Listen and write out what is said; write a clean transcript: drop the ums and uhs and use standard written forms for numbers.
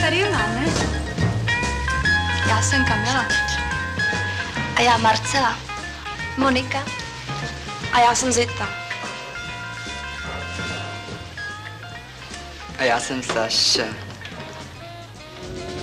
tady Jona, ne? Já jsem Kamila. A já Marcela. Monika. A já jsem Zita. A já jsem Saša.